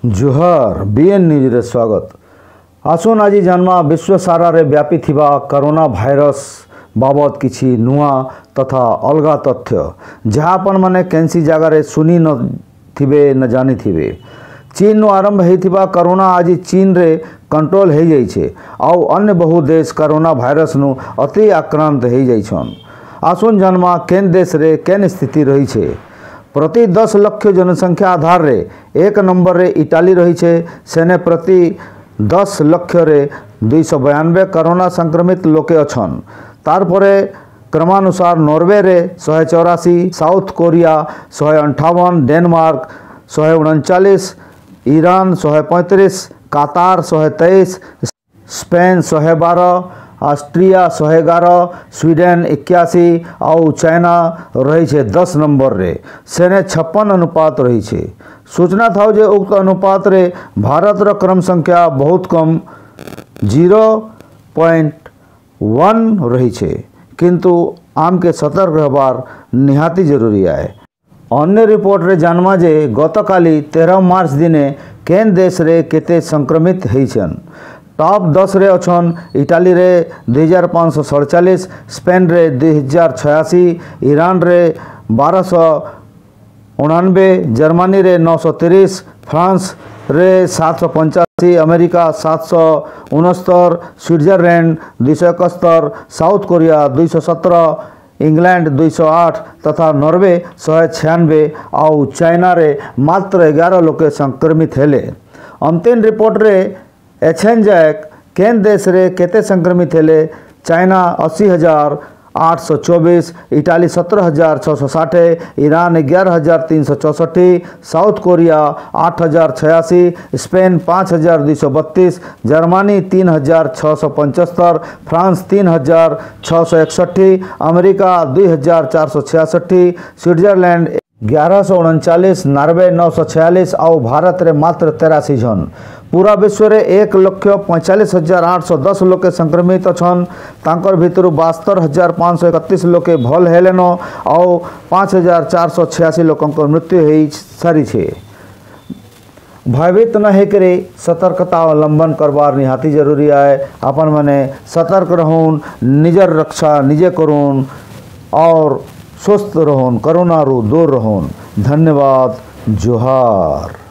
जोहार BN news रे स्वागत। आसुन आज जानमा विश्व सारा रे व्यापी थिबा कोरोना भाइरस बाबद किछि नुआ तथा अलगा तथ्य जहाँ आपण माने कैंसी जगह रे सुनी न थिबे न जानी थिबे। चीन नु आरंभ होइथिबा कोरोना आज चीन रे कंट्रोल हो जाइछे आउ अन्य बहु देश कोरोना भाइरस नु अति आक्रांत हो जाइछन। आसुन जानमा केन देश रे केन स्थिति रही छे। प्रति 10 लाख जनसंख्या आधार रे एक नंबर रे इटाली रही छे। सेने प्रति 10 लाख रे 292 कोरोना संक्रमित लोके अछन। तार परे क्रमानुसार नॉर्वे रे 184, साउथ कोरिया 158, डेनमार्क 139, ईरान 135, कतार 123, स्पेन 112, ऑस्ट्रिया 111, स्वीडन 81 और चाइना रही है 10 नंबर रे। सेने 56 अनुपात रही है। सूचना था जे उक्त अनुपात रे भारत रो क्रम संख्या बहुत कम 0.1 रही है, किंतु आम के सतर्क रहबार निहाती जरूरी है। अन्य रिपोर्ट रे जानमा जे गतकाली 13 मार्च दिने केन देश रे केते संक्रमित होइछन। टॉप 10 रे अछन इटाली रे 2547, स्पेन रे 2086, ईरान रे 1289, जर्मनी रे 930, फ्रांस रे 785, America 769, Switzerland 271, South Korea 217, England 208 तथा नॉर्वे 196 और चाइना रे मात्र 11 लोग संक्रमित हेले। अंतिम रिपोर्ट रे एचेंजैक केन देश रे केते संक्रमित हेले। China 80,824, Italy 17,660, Iran 11,364, South Korea 8,086, Spain 5,232, Germany 3,675, France 3,661, America 2,466, Switzerland 1139, Norway 946 और भारत रे मात्र 83 जन। पूरा विश्व रे 1,45,810 लोग संक्रमित अछन। तांकर भितर 72,531 लोग भल हेलेन और 5,486 लोकंकर मृत्यु हो सारी छे। भयभीत न होकर सतर्कता अवलंबन करवार निहाती जरूरी है। अपन माने सतर्क रहून, निजर रक्षा निजे करून और स्वस्थ रहून, कोरोना रू दूर रहून। धन्यवाद। जोहार।